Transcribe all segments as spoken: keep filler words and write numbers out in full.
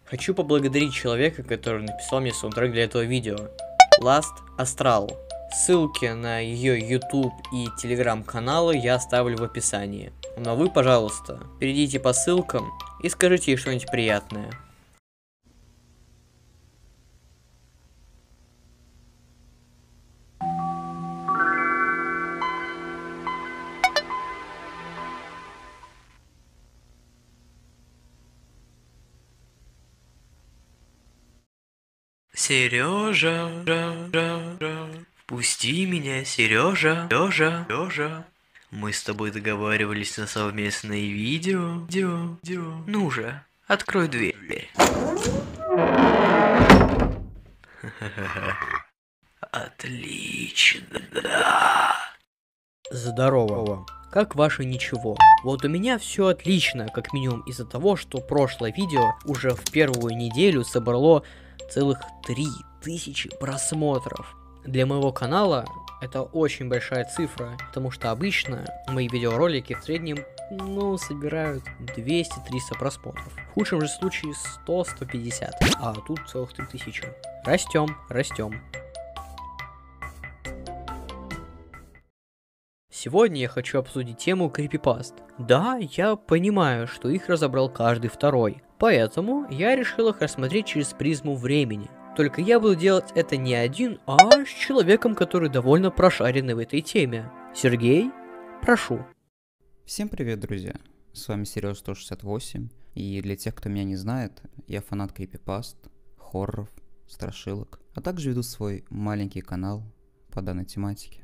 Хочу поблагодарить человека, который написал мне саундтрек для этого видео. Last Astral. Ссылки на ее YouTube и Telegram каналы я оставлю в описании. Но вы, пожалуйста, перейдите по ссылкам и скажите ей что-нибудь приятное. Сережа, впусти меня, Сережа, Сережа, Сережа. Мы с тобой договаривались на совместное видео. видео, видео. Ну же, открой дверь. Отлично, да. Здорово. Как ваше ничего? Вот у меня все отлично, как минимум из-за того, что прошлое видео уже в первую неделю собрало целых три тысячи просмотров. Для моего канала это очень большая цифра, потому что обычно мои видеоролики в среднем, ну, собирают двести-триста просмотров. В худшем же случае сто-сто пятьдесят, а тут целых три тысячи. Растем, растем. Сегодня я хочу обсудить тему крипипаст. Да, я понимаю, что их разобрал каждый второй, поэтому я решил их рассмотреть через призму времени. Только я буду делать это не один, а с человеком, который довольно прошаренный в этой теме. Сергей, прошу. Всем привет, друзья! С вами Сережа сто шестьдесят восемь, и для тех, кто меня не знает, я фанат крипипаст, хорроров, страшилок, а также веду свой маленький канал по данной тематике.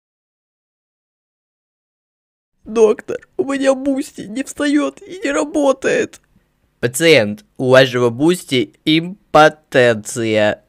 Доктор, у меня бусти не встает и не работает. Пациент, у вашего бусти импотенция.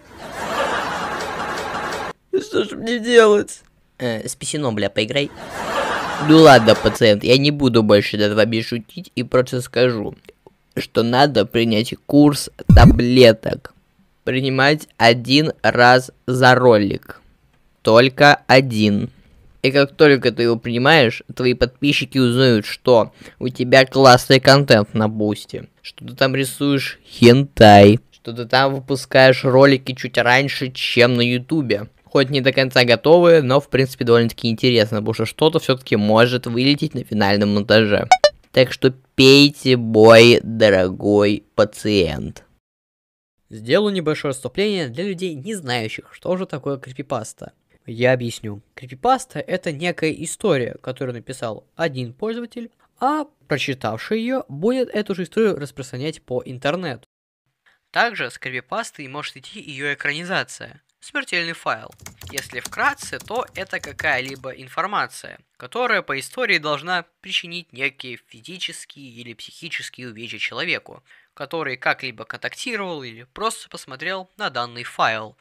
Что ж мне делать? Э, с писюном, бля, поиграй. Ну ладно, пациент, я не буду больше над вами шутить и просто скажу, что надо принять курс таблеток. Принимать один раз за ролик. Только один. И как только ты его принимаешь, твои подписчики узнают, что у тебя классный контент на бусте, что ты там рисуешь хентай, что ты там выпускаешь ролики чуть раньше, чем на ютубе. Хоть не до конца готовые, но в принципе довольно-таки интересно, потому что что-то все-таки может вылететь на финальном монтаже. Так что пейте бой, дорогой пациент. Сделаю небольшое отступление для людей, не знающих, что же такое крипипаста. Я объясню. Крипипаста — это некая история, которую написал один пользователь, а прочитавший ее будет эту же историю распространять по интернету. Также с крипипастой может идти ее экранизация. Смертельный файл. Если вкратце, то это какая-либо информация, которая по истории должна причинить некие физические или психические увечья человеку, который как-либо контактировал или просто посмотрел на данный файл.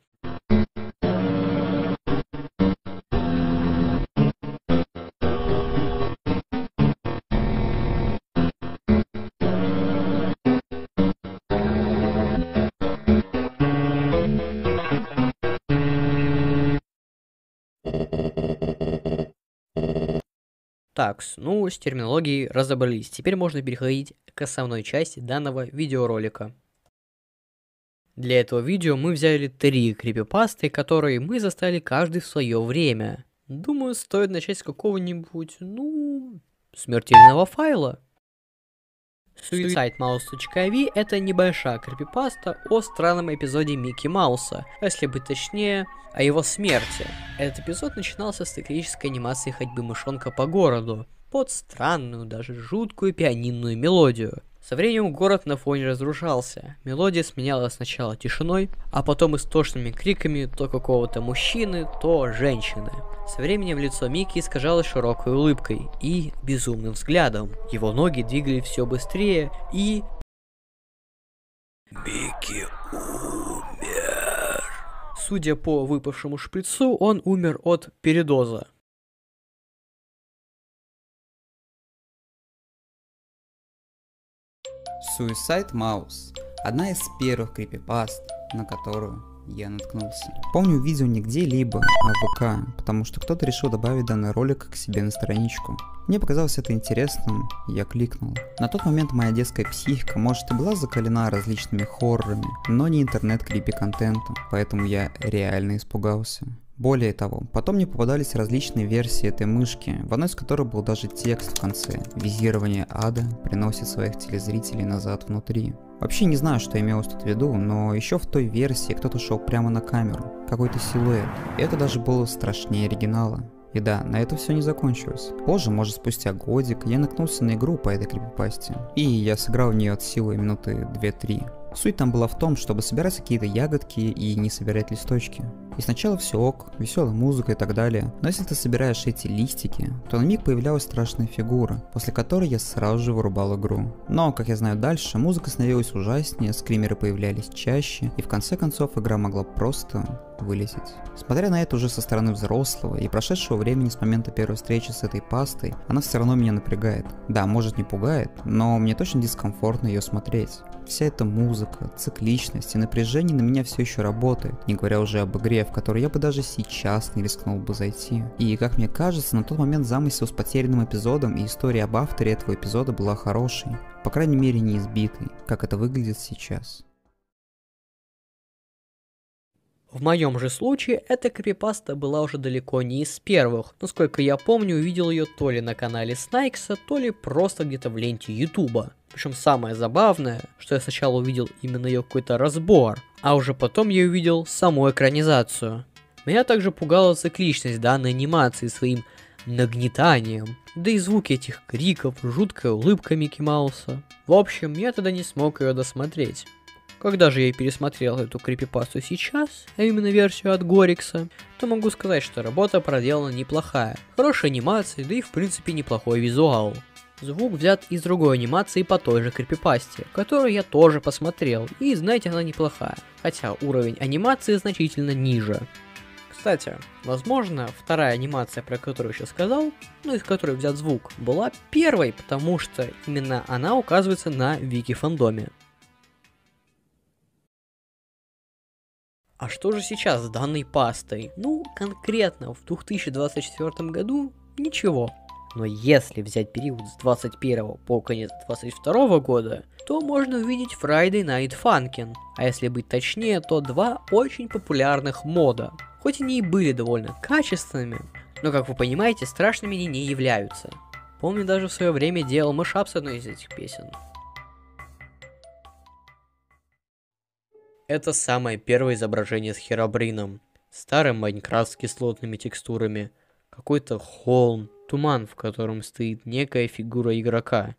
Так, ну, с терминологией разобрались. Теперь можно переходить к основной части данного видеоролика. Для этого видео мы взяли три крипипасты, которые мы застали каждый в свое время. Думаю, стоит начать с какого-нибудь, ну, смертельного файла. SuicideMouse.io — это небольшая крипипаста о странном эпизоде Микки Мауса, а если быть точнее, о его смерти. Этот эпизод начинался с циклической анимации ходьбы мышонка по городу, под странную, даже жуткую пианинную мелодию. Со временем город на фоне разрушался, мелодия сменялась сначала тишиной, а потом истошными криками то какого-то мужчины, то женщины. Со временем лицо Микки искажалось широкой улыбкой и безумным взглядом. Его ноги двигались все быстрее и... Микки умер. Судя по выпавшему шприцу, он умер от передоза. Suicide Mouse – одна из первых крипипаст, на которую я наткнулся. Помню, видео не где-либо, а в ВК, потому что кто-то решил добавить данный ролик к себе на страничку. Мне показалось это интересным, я кликнул. На тот момент моя детская психика, может, и была закалена различными хоррорами, но не интернет-крипи-контентом, поэтому я реально испугался. Более того, потом мне попадались различные версии этой мышки, в одной из которых был даже текст в конце. Визирование ада приносит своих телезрителей назад внутри. Вообще не знаю, что имелось тут в виду, но еще в той версии кто-то шел прямо на камеру, какой-то силуэт. И это даже было страшнее оригинала. И да, на это все не закончилось. Позже, может спустя годик, я наткнулся на игру по этой крипипасте. И я сыграл в нее от силы минуты две-три. Суть там была в том, чтобы собирать какие-то ягодки и не собирать листочки. И сначала все ок, веселая музыка и так далее, но если ты собираешь эти листики, то на миг появлялась страшная фигура, после которой я сразу же вырубал игру. Но, как я знаю дальше, музыка становилась ужаснее, скримеры появлялись чаще, и в конце концов игра могла просто вылететь. Смотря на это уже со стороны взрослого и прошедшего времени с момента первой встречи с этой пастой, она все равно меня напрягает. Да, может не пугает, но мне точно дискомфортно ее смотреть. Вся эта музыка, цикличность и напряжение на меня все еще работает, не говоря уже об игре, в которой я бы даже сейчас не рискнул бы зайти. И, как мне кажется, на тот момент замысел с потерянным эпизодом и история об авторе этого эпизода была хорошей, по крайней мере не избитой, как это выглядит сейчас. В моем же случае эта крипипаста была уже далеко не из первых. Насколько я помню, увидел ее то ли на канале Снайкса, то ли просто где-то в ленте Ютуба. Причем самое забавное, что я сначала увидел именно ее какой-то разбор, а уже потом я увидел саму экранизацию. Меня также пугала цикличность данной анимации своим нагнетанием, да и звуки этих криков, жуткая улыбка Микки Мауса. В общем, я тогда не смог ее досмотреть. Когда же я пересмотрел эту крипипасту сейчас, а именно версию от Горикса, то могу сказать, что работа проделана неплохая. Хорошая анимация, да и в принципе неплохой визуал. Звук взят из другой анимации по той же крипипасте, которую я тоже посмотрел, и знаете, она неплохая, хотя уровень анимации значительно ниже. Кстати, возможно, вторая анимация, про которую я сейчас сказал, ну из которой взят звук, была первой, потому что именно она указывается на вики-фандоме. А что же сейчас с данной пастой? Ну, конкретно в две тысячи двадцать четвёртом году ничего. Но если взять период с двадцать первого по конец двадцать второго года, то можно увидеть Friday Night Funkin'. А если быть точнее, то два очень популярных мода. Хоть они и были довольно качественными, но, как вы понимаете, страшными они не являются. Помню, даже в свое время делал мэшап с одной из этих песен. Это самое первое изображение с Херобрином. Старый Майнкрафт с кислотными текстурами. Какой-то холм, туман, в котором стоит некая фигура игрока.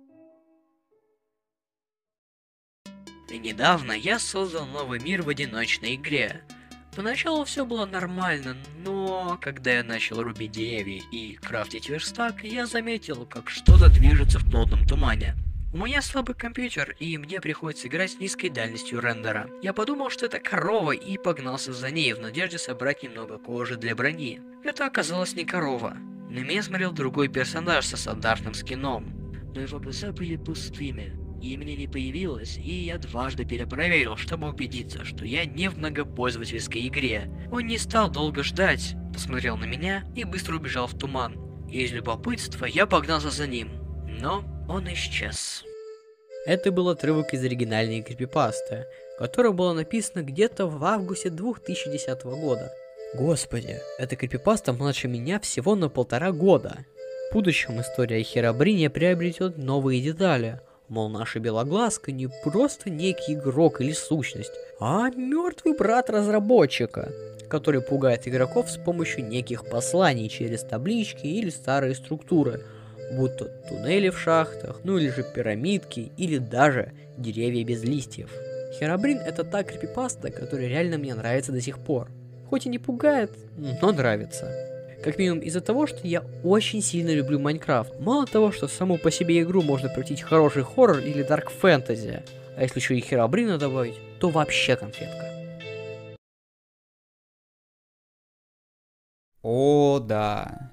И недавно я создал новый мир в одиночной игре. Поначалу все было нормально, но когда я начал рубить деревья и крафтить верстак, я заметил, как что-то движется в плотном тумане. У меня слабый компьютер, и мне приходится играть с низкой дальностью рендера. Я подумал, что это корова, и погнался за ней в надежде собрать немного кожи для брони. Это оказалось не корова. На меня смотрел другой персонаж со стандартным скином. Но его глаза были пустыми. Имени не появилось, и я дважды перепроверил, чтобы убедиться, что я не в многопользовательской игре. Он не стал долго ждать, посмотрел на меня и быстро убежал в туман. Из любопытства я погнался за ним, но он исчез. Это был отрывок из оригинальной крипипасты, которая была написана где-то в августе две тысячи десятого года. Господи, эта крипипаста младше меня всего на полтора года. В будущем история о Херобрине приобретет новые детали. Мол, наша Белоглазка не просто некий игрок или сущность, а мертвый брат разработчика, который пугает игроков с помощью неких посланий через таблички или старые структуры, будь то туннели в шахтах, ну или же пирамидки, или даже деревья без листьев. Херобрин — это та крипипаста, которая реально мне нравится до сих пор. Хоть и не пугает, но нравится. Как минимум из-за того, что я очень сильно люблю Майнкрафт. Мало того, что саму по себе игру можно превратить в хороший хоррор или дарк фэнтези, а если еще и Херобрина добавить, то вообще конфетка. О, да.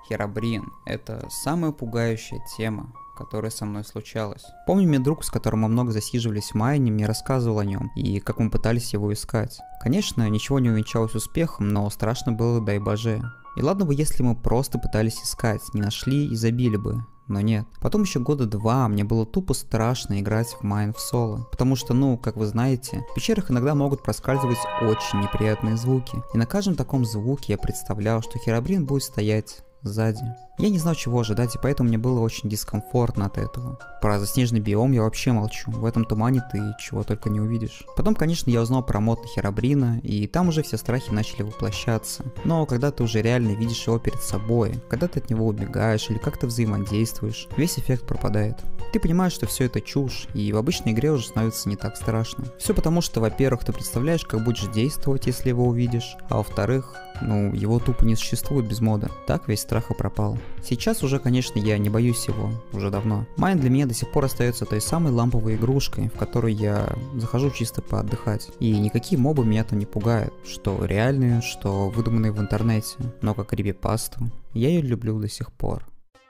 Херобрин — это самая пугающая тема, которая со мной случалась. Помню, мне друг, с которым мы много засиживались в майне, мне рассказывал о нем и как мы пытались его искать. Конечно, ничего не увенчалось успехом, но страшно было, дай боже. И ладно бы, если мы просто пытались искать, не нашли и забили бы. Но нет. Потом еще года два мне было тупо страшно играть в Майн в соло. Потому что, ну, как вы знаете, в пещерах иногда могут проскальзывать очень неприятные звуки. И на каждом таком звуке я представлял, что Херобрин будет стоять сзади. Я не знал, чего ожидать, и поэтому мне было очень дискомфортно от этого. Про заснеженный биом я вообще молчу. В этом тумане ты чего только не увидишь. Потом, конечно, я узнал про мод на Херобрина, и там уже все страхи начали воплощаться. Но когда ты уже реально видишь его перед собой, когда ты от него убегаешь или как-то взаимодействуешь, весь эффект пропадает. Ты понимаешь, что все это чушь, и в обычной игре уже становится не так страшно. Все потому, что, во-первых, ты представляешь, как будешь действовать, если его увидишь, а во-вторых, ну, его тупо не существует без мода. Так весь страх и пропал. Сейчас уже, конечно, я не боюсь его, уже давно. Майн для меня до сих пор остается той самой ламповой игрушкой, в которой я захожу чисто поотдыхать. И никакие мобы меня там не пугают, что реальные, что выдуманные в интернете. Но как крипипасту, я ее люблю до сих пор.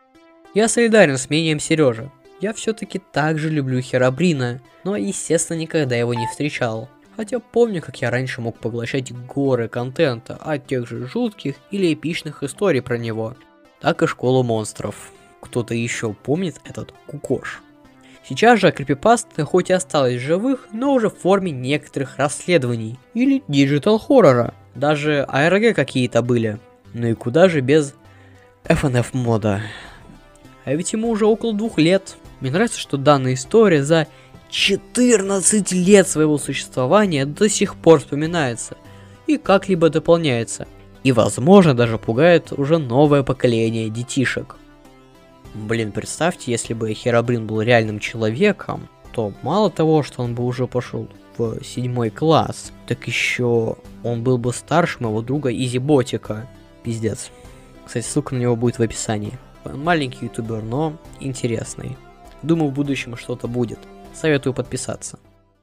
Я солидарен с мнением Сережи. Я все-таки также люблю Херобрина, но, естественно, никогда его не встречал. Хотя помню, как я раньше мог поглощать горы контента от тех же жутких или эпичных историй про него, так и школу монстров. Кто-то еще помнит этот кукош. Сейчас же крипипаста хоть и осталась в живых, но уже в форме некоторых расследований или диджитал-хоррора. Даже эй ар джи какие-то были. Ну и куда же без эф эн эф мода. А ведь ему уже около двух лет. Мне нравится, что данная история за четырнадцать лет своего существования до сих пор вспоминается и как-либо дополняется. И, возможно, даже пугает уже новое поколение детишек. Блин, представьте, если бы Херобрин был реальным человеком, то мало того, что он бы уже пошел в седьмой класс, так еще он был бы старше моего друга Изиботика. Пиздец. Кстати, ссылка на него будет в описании. Он маленький ютубер, но интересный. Думаю, в будущем что-то будет. Советую подписаться.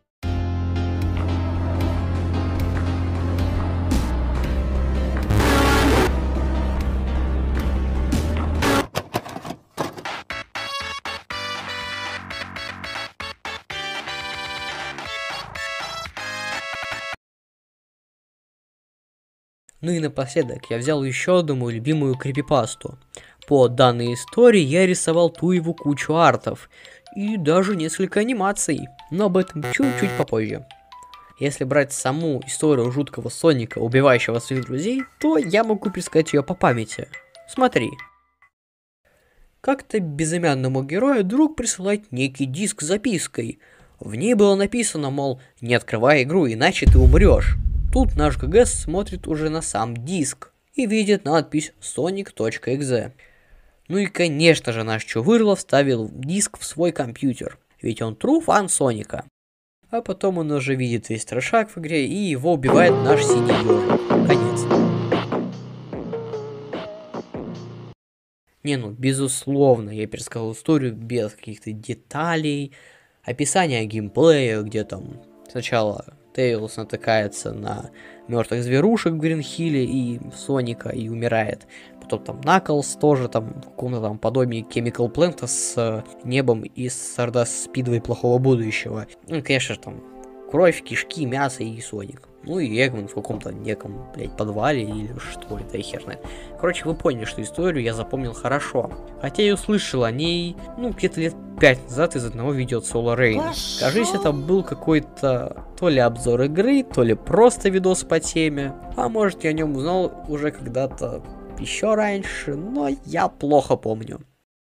Ну и напоследок я взял еще одну мою любимую крипипасту. По данной истории я рисовал ту его кучу артов и даже несколько анимаций, но об этом чуть-чуть попозже. Если брать саму историю жуткого Соника, убивающего своих друзей, то я могу пересказать ее по памяти. Смотри. Как-то безымянному герою друг присылает некий диск с запиской. В ней было написано, мол, не открывай игру, иначе ты умрешь. Тут наш ГГ смотрит уже на сам диск и видит надпись sonic.exe. Ну и конечно же наш Чувырло вставил диск в свой компьютер, ведь он true фан Соника. А потом он уже видит весь трешак в игре и его убивает наш синий ежик. Конец. Не, ну безусловно, я пересказал историю без каких-то деталей, описания геймплея, где там сначала Тейлз натыкается на мертвых зверушек в Гринхилле и Соника и умирает. Потом там Наклз тоже там в каком-то там подобии Chemical Plant с небом из Stardust Speedway плохого будущего. Ну, конечно же, там кровь, кишки, мясо и Соник. Ну и Эгман в каком-то неком, блядь, подвале или что это, хер знает. Короче, вы поняли, что историю я запомнил хорошо. Хотя я услышал о ней, ну, где-то лет пять назад из одного видео от Соло Рейна. Кажись, это был какой-то то ли обзор игры, то ли просто видос по теме. А может, я о нем узнал уже когда-то еще раньше, но я плохо помню.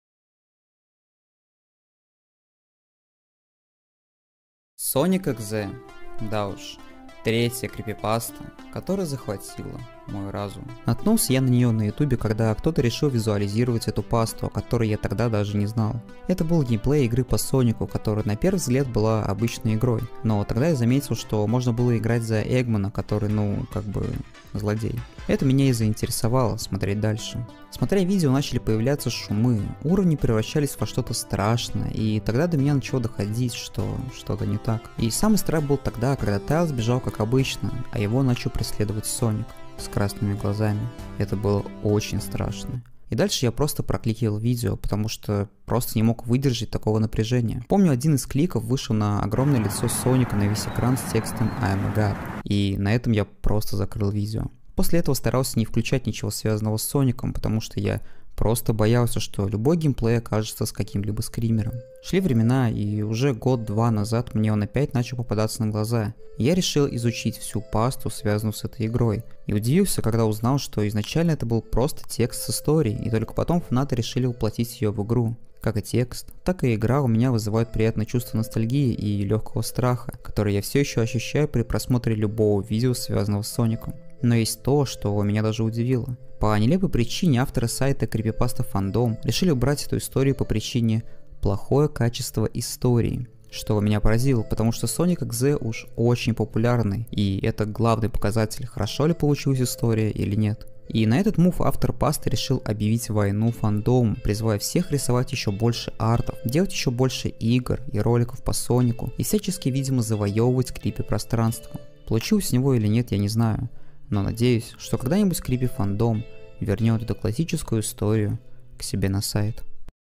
Sonic.exe, да уж, третья крипипаста, которая захватила мой разум. Наткнулся я на нее на ютубе, когда кто-то решил визуализировать эту пасту, о которой я тогда даже не знал. Это был геймплей игры по Сонику, которая на первый взгляд была обычной игрой. Но тогда я заметил, что можно было играть за Эгмана, который, ну, как бы, злодей. Это меня и заинтересовало смотреть дальше. Смотря видео, начали появляться шумы, уровни превращались во что-то страшное, и тогда до меня начало доходить, что что-то не так. И самый страх был тогда, когда Тейлз бежал как обычно, а его начал преследовать Соник с красными глазами. Это было очень страшно. И дальше я просто прокликивал видео, потому что просто не мог выдержать такого напряжения. Помню, один из кликов вышел на огромное лицо Соника на весь экран с текстом I am a God. И на этом я просто закрыл видео. После этого старался не включать ничего связанного с Соником, потому что я просто боялся, что любой геймплей окажется с каким-либо скримером. Шли времена, и уже год-два назад мне он опять начал попадаться на глаза. И я решил изучить всю пасту, связанную с этой игрой. И удивился, когда узнал, что изначально это был просто текст с историей, и только потом фанаты решили воплотить ее в игру. Как и текст, так и игра у меня вызывают приятное чувство ностальгии и легкого страха, который я все еще ощущаю при просмотре любого видео, связанного с Соником. Но есть то, что меня даже удивило. По нелепой причине авторы сайта Creepypasta Fandom решили убрать эту историю по причине плохое качество истории. Что меня поразило, потому что Sonic икс зет уж очень популярный, и это главный показатель, хорошо ли получилась история или нет. И на этот мув автор пасты решил объявить войну фандому, призывая всех рисовать еще больше артов, делать еще больше игр и роликов по Сонику, и всячески, видимо, завоевывать крипи пространство. Получилось с него или нет, я не знаю. Но надеюсь, что когда-нибудь Creepy Fandom вернет эту классическую историю к себе на сайт.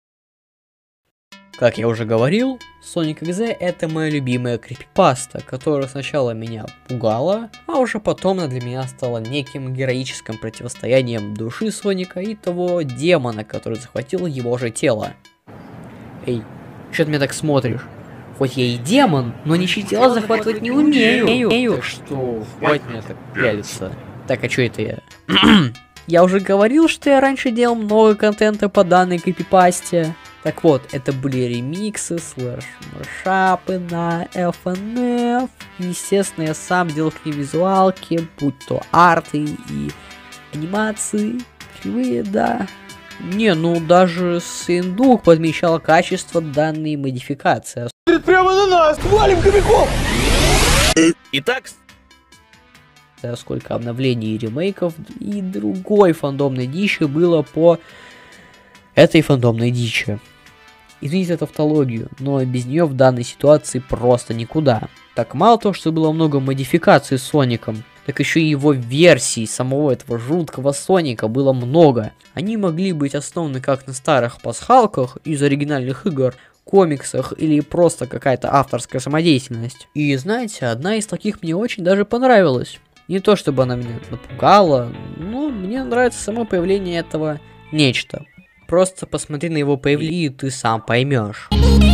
Как я уже говорил, Sonic икс зет это моя любимая крипипаста, которая сначала меня пугала, а уже потом она для меня стала неким героическим противостоянием души Соника и того демона, который захватил его же тело. Эй, что ты меня так смотришь? Хоть я и демон, но ничьи тела захватывать не умею. Так что, хватит меня так пялиться. Так, а чё это я? Я уже говорил, что я раньше делал много контента по данной крипипасте. Так вот, это были ремиксы, слэш-маршапы на эф эн эф. Естественно, я сам делал к ним визуалки, будь то арты и анимации. Кривые, да. Не, ну даже Синдук подмечал качество данной модификации. Прямо на нас! Валим кобяков! Итак, сколько обновлений и ремейков и другой фандомной дичи было по этой фандомной дичи. Извините за тавтологию, но без нее в данной ситуации просто никуда. Так мало того, что было много модификаций с Соником, так еще и его версий самого этого жуткого Соника было много. Они могли быть основаны как на старых пасхалках из оригинальных игр, комиксах или просто какая-то авторская самодеятельность. И знаете, одна из таких мне очень даже понравилась. Не то чтобы она меня напугала, но мне нравится само появление этого нечто. Просто посмотри на его появление, и ты сам поймешь.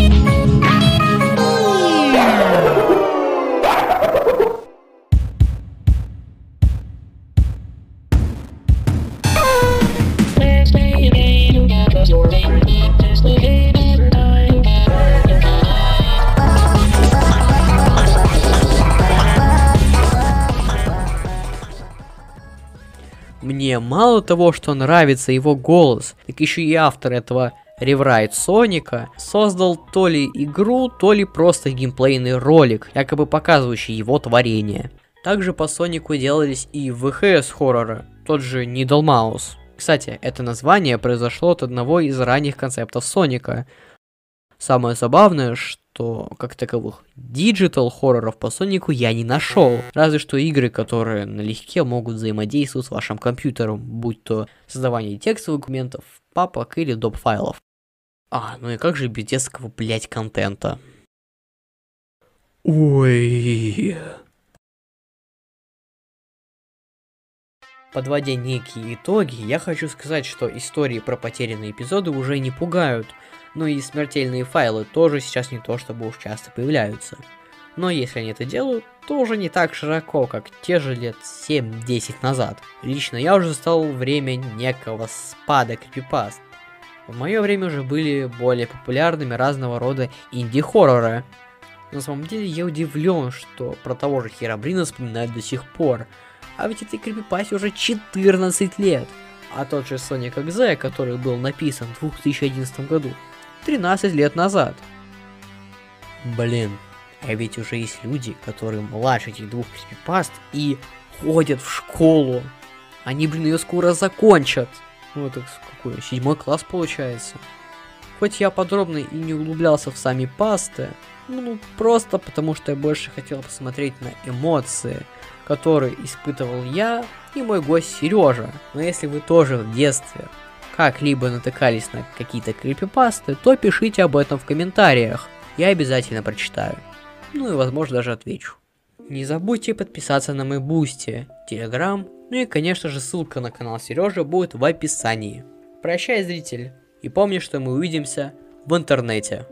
Мне мало того, что нравится его голос, так еще и автор этого реврайт Соника создал то ли игру, то ли просто геймплейный ролик, якобы показывающий его творение. Также по Сонику делались и ви эйч эс-хорроры, тот же Needle Mouse. Кстати, это название произошло от одного из ранних концептов Соника. Самое забавное, что как таковых диджитал хорроров по Сонику я не нашел. Разве что игры, которые налегке могут взаимодействовать с вашим компьютером, будь то создавание текстовых документов, папок или доп. Файлов. А, ну и как же без детского, блять, контента? Ой. Подводя некие итоги, я хочу сказать, что истории про потерянные эпизоды уже не пугают, но и смертельные файлы тоже сейчас не то чтобы уж часто появляются. Но если они это делают, то уже не так широко, как те же лет семь-десять назад. Лично я уже застал время некого спада крипипаст. В мое время уже были более популярными разного рода инди-хорроры. На самом деле я удивлен, что про того же Херобрина вспоминают до сих пор. А ведь этой крипипасте уже четырнадцать лет. А тот же Sonic икс зет, который был написан в две тысячи одиннадцатом году, тринадцать лет назад. Блин, а ведь уже есть люди, которые младше этих двух крипипаст и ходят в школу. Они, блин, ее скоро закончат. Ну, это какой? Седьмой класс получается. Хоть я подробно и не углублялся в сами пасты, ну, просто потому что я больше хотел посмотреть на эмоции, которые испытывал я и мой гость Сережа. Но если вы тоже в детстве как-либо натыкались на какие-то крипипасты, то пишите об этом в комментариях. Я обязательно прочитаю. Ну и возможно даже отвечу. Не забудьте подписаться на мой Бусти, Телеграм, ну и конечно же ссылка на канал Сережи будет в описании. Прощай, зритель, и помни, что мы увидимся в интернете.